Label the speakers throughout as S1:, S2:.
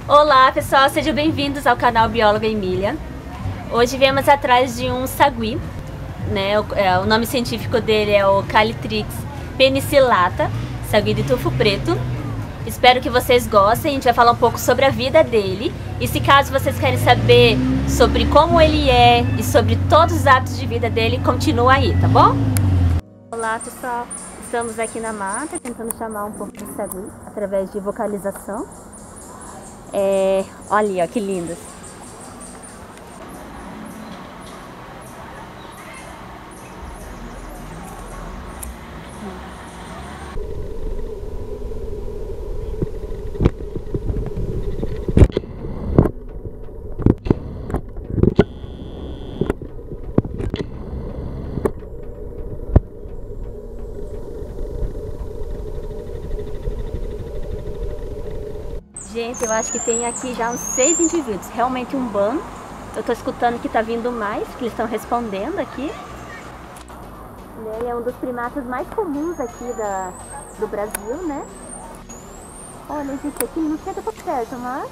S1: Olá pessoal, sejam bem-vindos ao canal Bióloga Emília. Hoje viemos atrás de um sagui, né? O nome científico dele é o Calitrix penicillata, sagui de tufo preto. Espero que vocês gostem. A gente vai falar um pouco sobre a vida dele. E se caso vocês querem saber sobre como ele é e sobre todos os hábitos de vida dele, continua aí, tá bom? Olá pessoal, estamos aqui na mata tentando chamar um pouco do sagui através de vocalização. Olha, ó, que lindas. Gente, eu acho que tem aqui já uns 6 indivíduos, realmente um bando. Eu tô escutando que tá vindo mais, que eles estão respondendo aqui. Ele é um dos primatas mais comuns aqui do Brasil, né? Olha, gente, aqui não chega por perto, mas...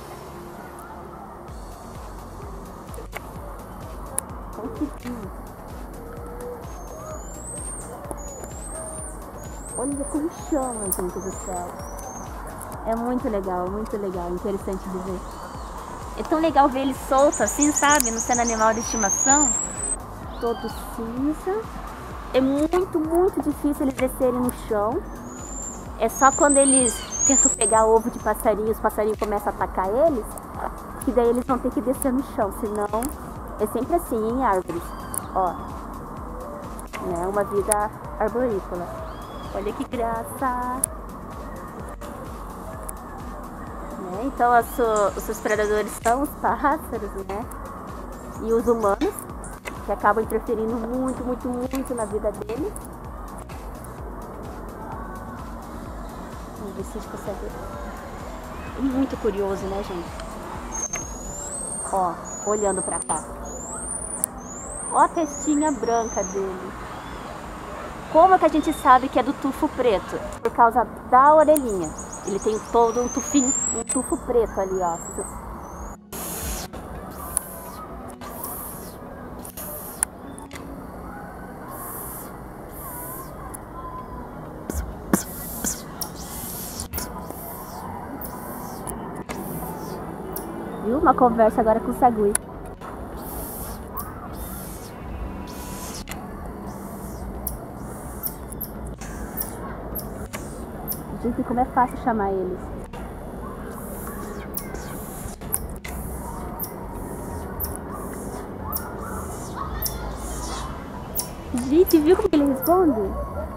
S1: consegui. Olha como chama, gente do céu. É muito legal, interessante de ver. É tão legal ver ele solto assim, sabe? Não sendo animal de estimação. Todo cinza. É muito difícil eles descerem no chão. É só quando eles tentam pegar ovo de passarinho, os passarinhos começam a atacar eles, que daí eles vão ter que descer no chão, senão é sempre assim, em árvores. Ó, né? Uma vida arborícola. Olha que graça! Então os seus predadores são os pássaros, né? E os humanos, que acabam interferindo muito na vida deles. Vamos ver se a gente consegue. É muito curioso, né, gente? Ó, olhando pra cá. Ó a testinha branca dele. Como é que a gente sabe que é do tufo preto? Por causa da orelhinha. Ele tem todo um tufo preto ali, ó. Viu? Uma conversa agora com o sagui. Gente, como é fácil chamar eles. Gente, viu como ele responde?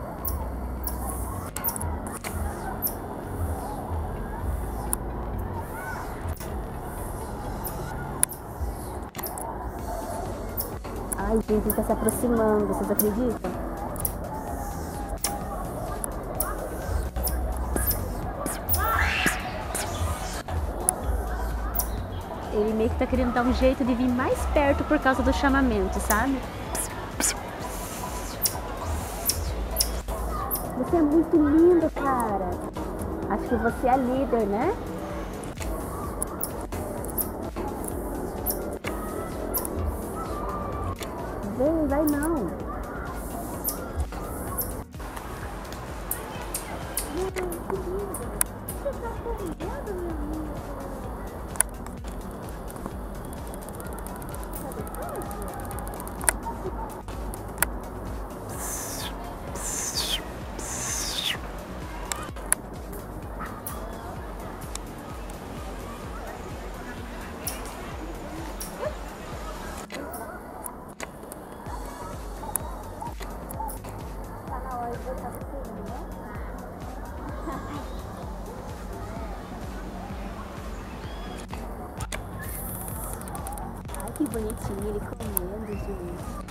S1: Ai, gente, ele tá se aproximando, vocês acreditam? Ele meio que tá querendo dar um jeito de vir mais perto por causa do chamamento, sabe? Você é muito lindo, cara. Acho que você é líder, né? Vem, vai não. Ai, que lindo. Você tá correndo, meu amigo? Ai, que bonitinho ele comendo, gente.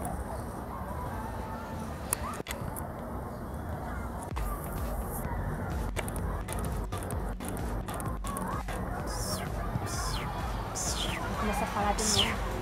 S1: Vou começar a falar de novo.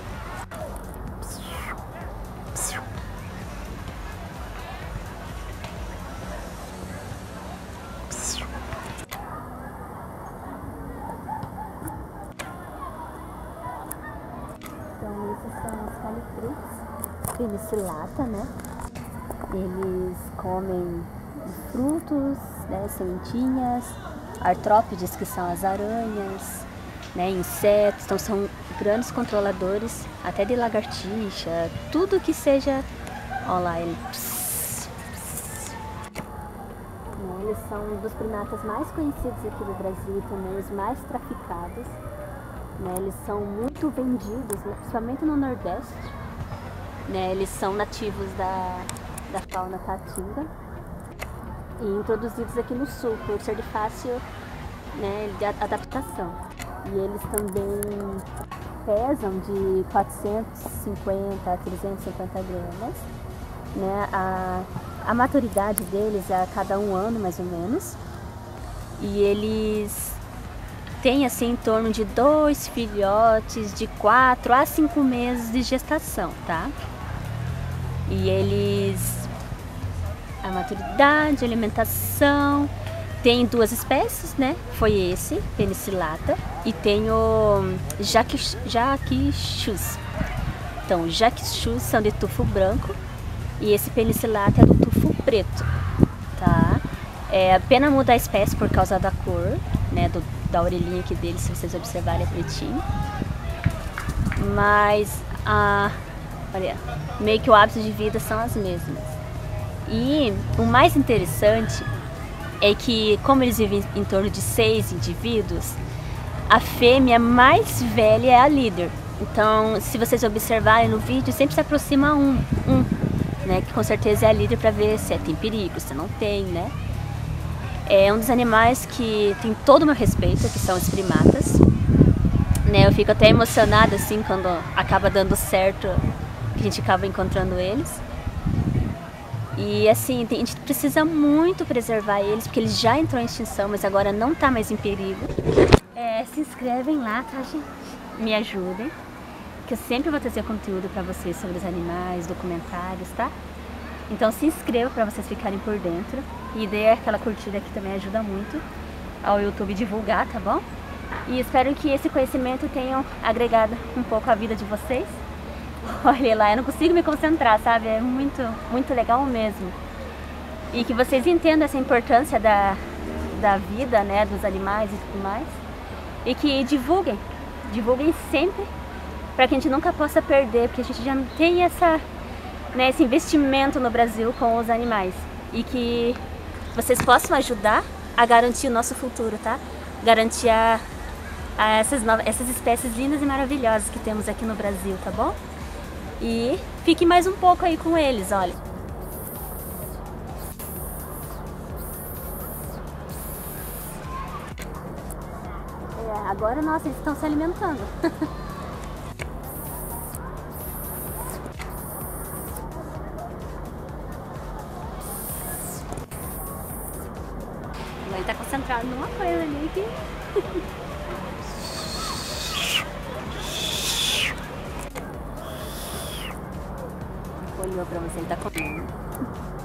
S1: califrates penicillata, né? Eles comem frutos, né, sementinhas, artrópodes, que são as aranhas, né, insetos. Então são grandes controladores até de lagartixa, tudo que seja. Olha lá ele. Eles são um dos primatas mais conhecidos aqui do Brasil e também os mais traficados. Né, eles são muito vendidos, né, principalmente no Nordeste. Né, eles são nativos da fauna caatinga e introduzidos aqui no Sul por ser de fácil, né, de adaptação. E eles também pesam de 450 a 350 gramas. Né, a maturidade deles é a cada 1 ano, mais ou menos. E eles têm assim em torno de 2 filhotes de 4 a 5 meses de gestação, tá? E eles... A maturidade, a alimentação... Tem 2 espécies, né? Foi esse, penicillata, e tem o jaquixus. Então, jaquixus são de tufo branco e esse penicillata é do tufo preto, tá? É pena mudar a espécie por causa da cor, né? Da orelhinha aqui dele, se vocês observarem, é pretinho. Mas, olha, meio que o hábito de vida são as mesmas. E o mais interessante é que, como eles vivem em torno de 6 indivíduos, a fêmea mais velha é a líder. Então, se vocês observarem no vídeo, sempre se aproxima um, né, que com certeza é a líder, para ver se tem perigo, se não tem, né? É um dos animais que tem todo o meu respeito, que são os primatas. Né, eu fico até emocionada assim quando acaba dando certo, que a gente acaba encontrando eles. E assim, a gente precisa muito preservar eles, porque eles já entrou em extinção, mas agora não tá mais em perigo. Se inscrevem lá, tá, gente? Me ajudem, que eu sempre vou trazer conteúdo pra vocês sobre os animais, documentários, tá? Então se inscreva pra vocês ficarem por dentro. E dê aquela curtida que também ajuda muito ao YouTube divulgar, tá bom? E espero que esse conhecimento tenha agregado um pouco a vida de vocês. Olha lá, eu não consigo me concentrar, sabe? É muito, muito legal mesmo. E que vocês entendam essa importância da vida, né, dos animais e tudo mais. E que divulguem sempre, para que a gente nunca possa perder, porque a gente já não tem né, esse investimento no Brasil com os animais. E que vocês possam ajudar a garantir o nosso futuro, tá? Garantir essas espécies lindas e maravilhosas que temos aqui no Brasil, tá bom? E fique mais um pouco aí com eles, olha. Agora, nossa, eles estão se alimentando. Ele tá concentrado numa coisa ali que... Olhou pra você, ele tá comendo.